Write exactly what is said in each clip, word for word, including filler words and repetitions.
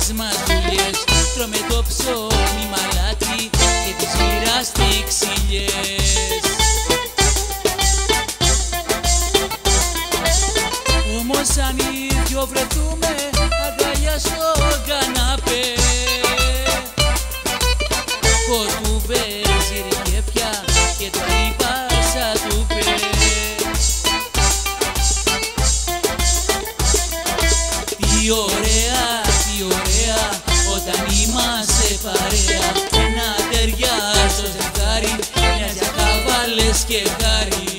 άλλες μας δουλειές. Τρώμε το ψώνι μαλάτι και τις μοιράστη ξυλιές. Όμως αν οι δυο βρεθούμε αγκαλιά στο καναπέ, κοτουβέζει ρικέφια και τα είπα σα του πέ. Τι ωραία, τι ωραία όταν είμαστε παρέα. Ένα ταιριάζω ζευγάρι, μοιάζει ακαβάλες και χάρη.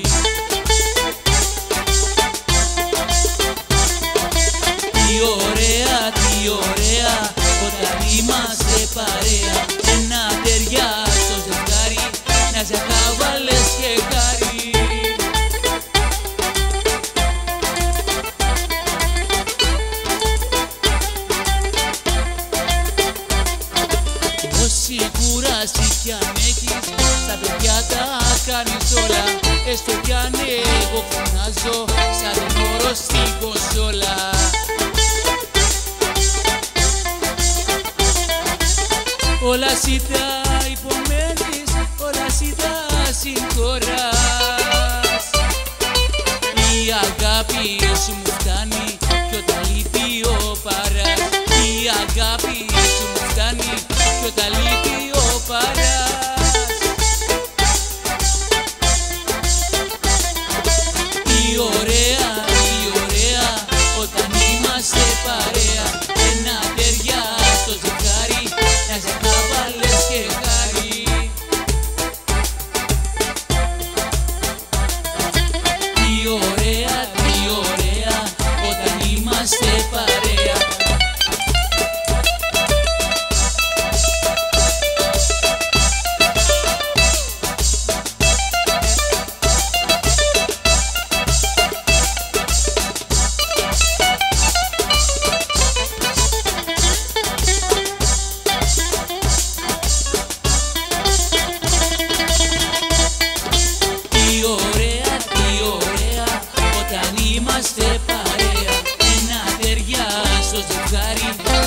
Τι ωραία, τι ωραία όταν είμαστε παρέα. Ένα ταιριάζω ζευγάρι, μοιάζει ακαβάλες και χάρη. Όση κούραση κι αν έχεις, στα παιδιά τα κάνεις όλα. Έστω κι αν εγώ φωνάζω σαν τενόρος στην κονσόλα. Όλα εσύ τα υπομένεις, όλα εσύ τα συγχωράς. Η αγάπη σου μου φτάνει κι όταν λείπει ο παράς. Η αγάπη σου μου φτάνει κι όταν λείπει ο παράς. Τι ωραία, τι ωραία όταν είμαστε παρέα. Ένα ταιριάζω ζευγάρι, μοιάζει ακαβάλες και χάρη. Τι ωραία, τι ωραία όταν είμαστε παρέα. Είμαστε παρέα, ένα ταιριάζω ζευγάρι.